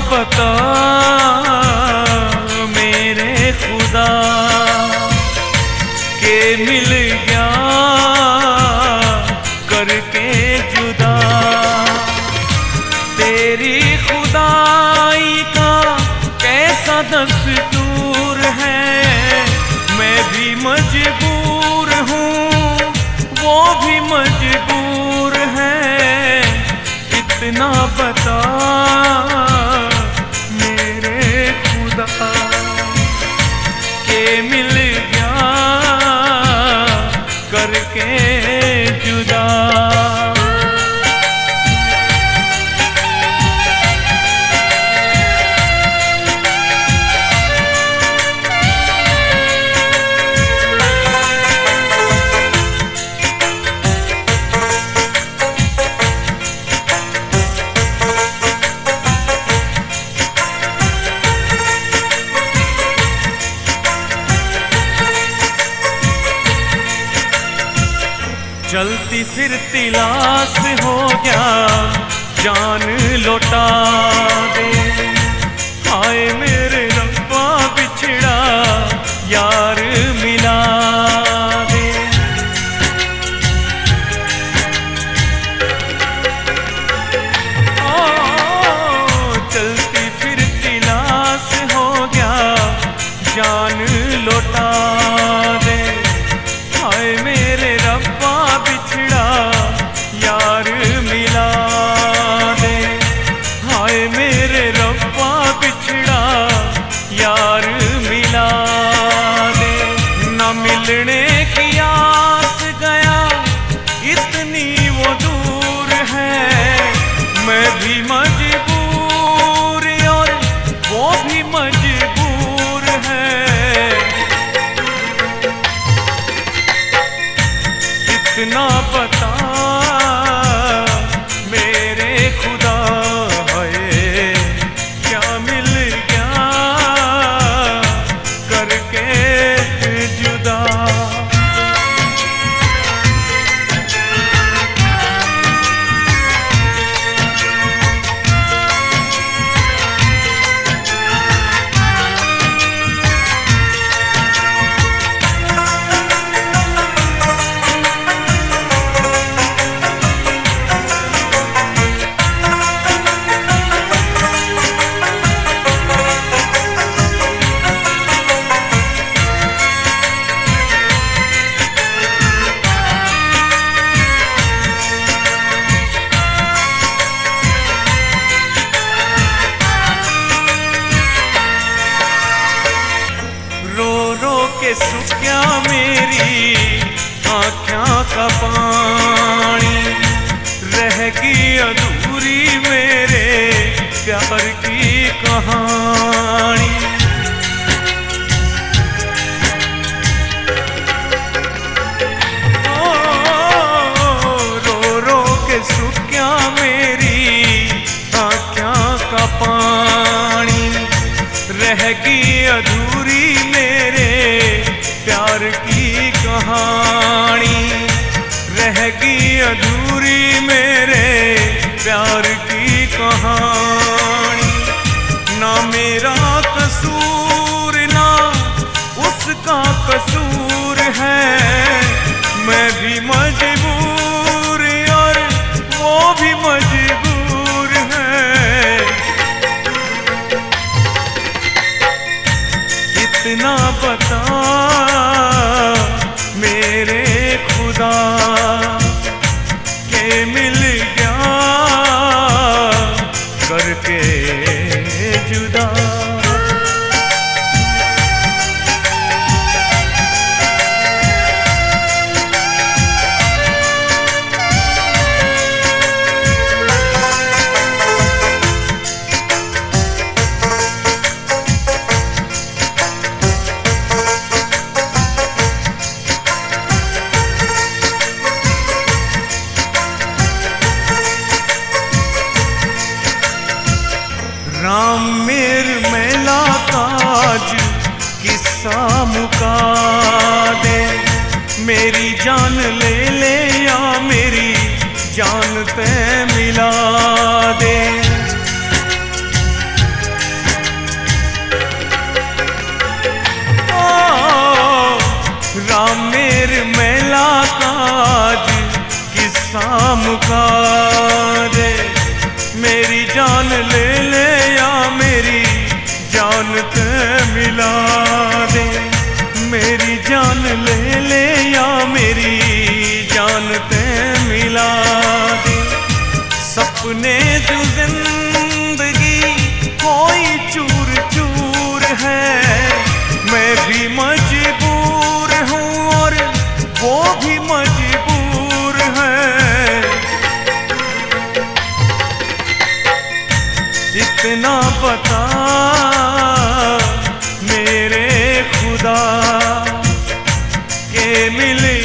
बता मेरे खुदा के मिल गया करके जुदा। तेरी खुदाई का कैसा दस्तूर है, मैं भी मजबूर हूँ वो भी मजबूर है। इतना बता मेरे खुदा के मिल गया करके जुदा। चलती फिरती लाश हो गया जान लौटा दे। हाय मेरे रब्बा बिछड़ा यार मिला दे। ओ चलती फिरती लाश हो गया जान लौटा दे। हाय मेरे रब्बा बिछड़ा यार मिला दे। हाय मेरे रब्बा बिछड़ा यार मिला दे। न मिलने की आस गया इतनी वो दूर है। मैं भी मजबूर और वो भी मजबूर है। इतना बता मेरे खुदा है क्या मिल गया करके जुदा। के सूखा मेरी आँखों का पानी। रहेगी अधूरी मेरे प्यार की कहानी। रो रो के सूखा मेरी आँखों का पानी। रहेगी अधूरी मेरे प्यार की कहानी। रहेगी अधूरी मेरे प्यार की कहानी। ना मेरा कसूर ना उसका कसूर है। मैं भी मजबूर और वो भी मजबूर है। इतना बता मेरे खुदा के मिल गया करके जुदा। जानते मिला दे। मेरी जान ले ले या मेरी जानते मिला दे। सपने जो जिंदगी कोई चूर चूर है, मैं भी मजबूर हूँ और वो भी मजबूर है। इतना बता मेरे खुदा के मिल